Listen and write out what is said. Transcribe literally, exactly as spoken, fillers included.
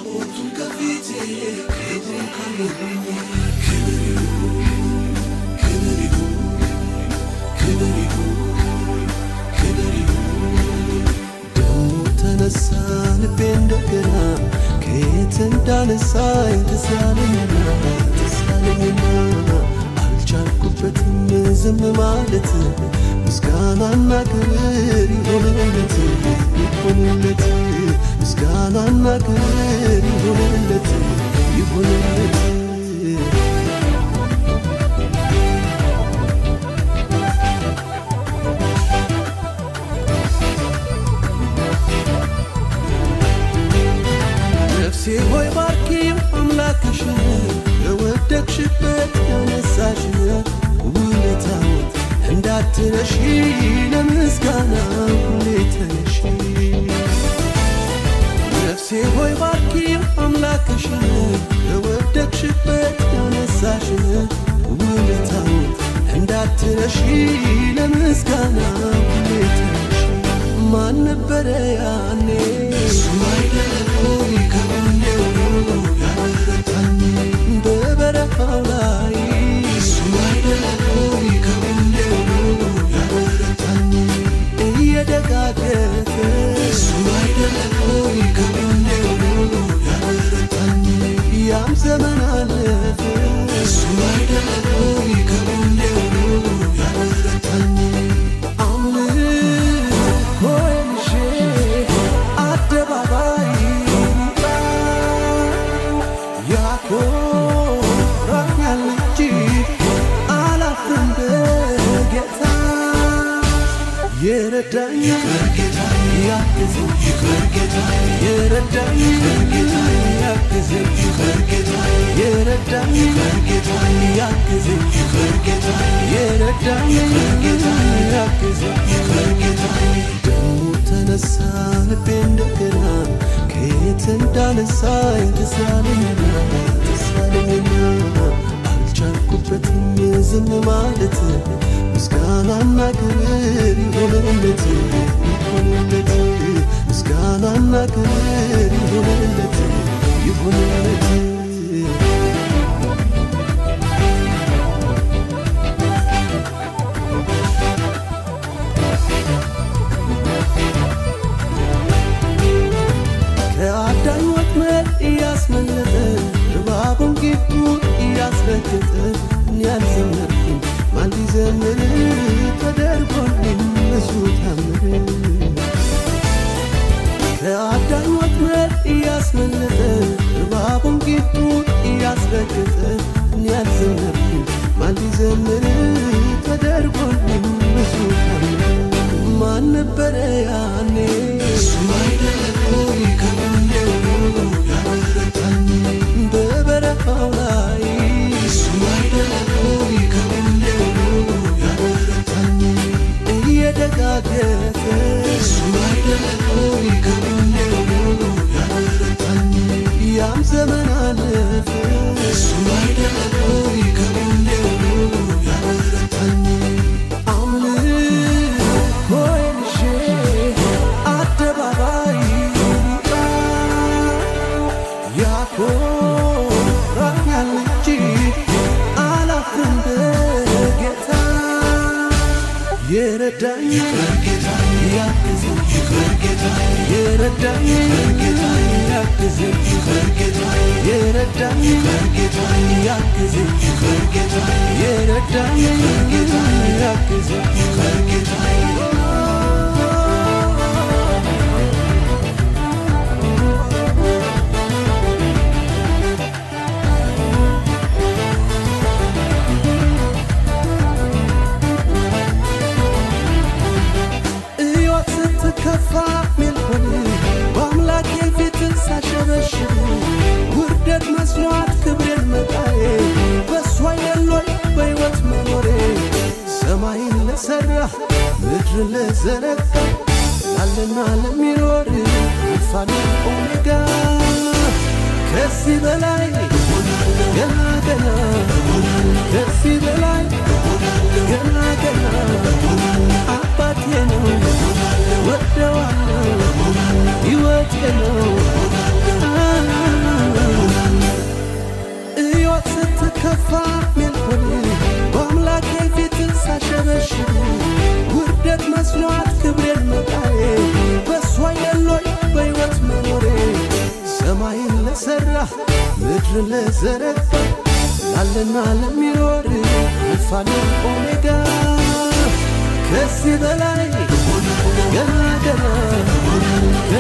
ተነሳን በእንደገና ከየትንዳነሳኝ ተሳለኝና ተሳለኝና አልቻልኩበትም ዝም ማለት ምስጋናና ክብር ይሆንለት ይሆንለት ምስጋናና ክብር ይሆንለት ይሆንለት ነፍሴ ሆይ ባርኪው አምላክሽን የወደቅሽበት ያነሳሽን ውለታዎት እንዳትረሺ ለምስጋና ሁሌ ተነሺ ነፍሴ ሆይ ባርኪው አምላክሽን የወደቅሽበት ያነሳሽን ውለታዎት እንዳትረሺ ለምስጋና ሁሌ ተነሺ ማን ነበረ ያኔ እሱ አይደለም ይከብደው ያረታኝ በበረሃው ላይ እሱ አይደለም ይከብደው ያረታኝ እየደጋገፈ እሱ አይደለም ይከብደው ያረታኝ ያም ዘመን አለፈ እሱ አይደለም ይከብደው ያረታኝ የረዳኝ ይከርጌታ ያክዘኝ ይከርጌታ የረዳኝ ይከርጌታ ያክዘኝ ይከርጌታ የረዳኝ ይከርጌታ ያክዘኝ ይከርጌታ የረዳኝ ይከርጌታ ያክዘኝ ይከርጌታ ደሙ ተነሳን በእንደገና ከየት እንዳነሳኝ ተሳለኝና ተሳለኝና አልቻልኩበትም ዝም ማለት ምስጋናና ክብር ይሆንለት ይሆንለት ምስጋናና ክብር ይሆንለት ይሆንለት ከአዳኝ ወጥመድ እያስመለጠ እባቡን ጌጡ እያስረገጠ ያልዘመርኩኝ ማን ሊዘምር ተደርጎልኝ ብዙ ታምር ከአዳኝ ወጥመድ እያስመለጠ እባቡን ጌጡ እያስረገጠ ያልዘመርኩኝ ማን ሊዘምር ተደርጎልኝ ብዙ ታምር ማን ነበረ ያኔ እሱ አይደለም ይከብደው ያረታኝ በበረሃው ላይ እሱ አይደለም ይከብደው ያረታኝ እየደጋገፈ እሱ አይደለም ይከብደው ያረታኝ ያም ዘመን አለፈ እሱ አይደለም ይከብደው ያረታኝ የረዳኝ ይከርጌታ ያክዘኝ ይከርጌታ የረዳኝ ይከርጌታ ያክዘኝ ይከርጌታ የረዳኝ ይከርጌታ ያክዘኝ ይከርጌታ የረዳኝ ይከርጌታ ያክዘኝ ይከርጌታ ከፋ ሚልኩን በአምላኬ ፊት ሳሸበሽብ ውርደት መስሏት ክብሬን መጣዬ በሷ የሎይ በሕይወት መኖሬ ሰማይን ለሠራ ምድርን ለዘረጋ ላለና ለሚኖር አልፋና ኦሜጋ ከዚህ በላይ ገና ገና ከዚህ በላይ ገና ገና አባቴ ነው ወደዋለሁ ሕይወቴ ነው ምድር ለዘረጋ ላለና ለሚኖር አልፋና ኦሜጋ ከዚህ በላይ ገና ገና